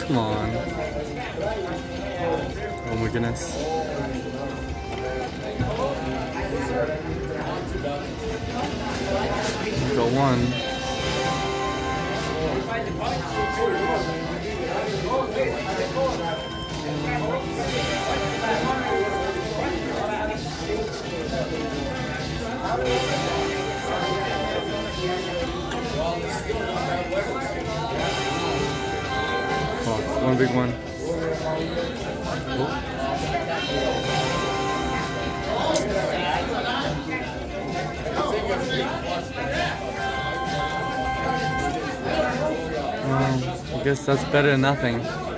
Come on. Oh my goodness. Got one. Oh, one big one. I guess that's better than nothing.